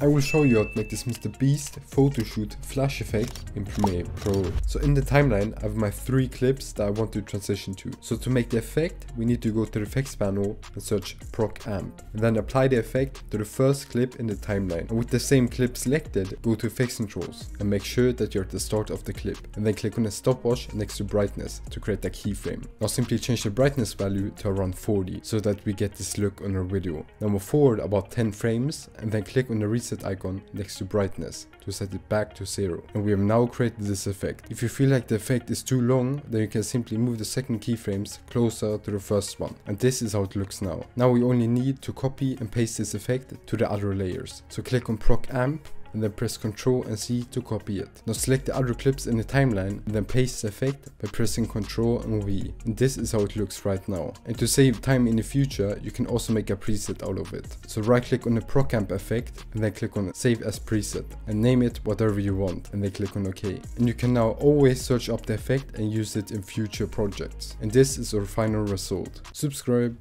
I will show you how to make this Mrbeast photo shoot flash effect in Premiere Pro. So in the timeline, I have my 3 clips that I want to transition to. So to make the effect, we need to go to the effects panel and search Proc Amp. And then apply the effect to the first clip in the timeline. And with the same clip selected, go to effects controls and make sure that you're at the start of the clip. And then click on the stopwatch next to brightness to create a keyframe. Now simply change the brightness value to around 40 so that we get this look on our video. Now move forward about 10 frames and then click on the reset icon next to brightness to set it back to 0. And we have now created this effect. If you feel like the effect is too long, then you can simply move the second keyframes closer to the first one. And this is how it looks now. Now we only need to copy and paste this effect to the other layers. So click on Proc Amp and then press Ctrl and C to copy it. Now select the other clips in the timeline and then paste the effect by pressing Ctrl and V. And this is how it looks right now. And to save time in the future, you can also make a preset out of it. So right click on the Proc Amp effect and then click on Save as Preset and name it whatever you want and then click on OK. And you can now always search up the effect and use it in future projects. And this is our final result. Subscribe.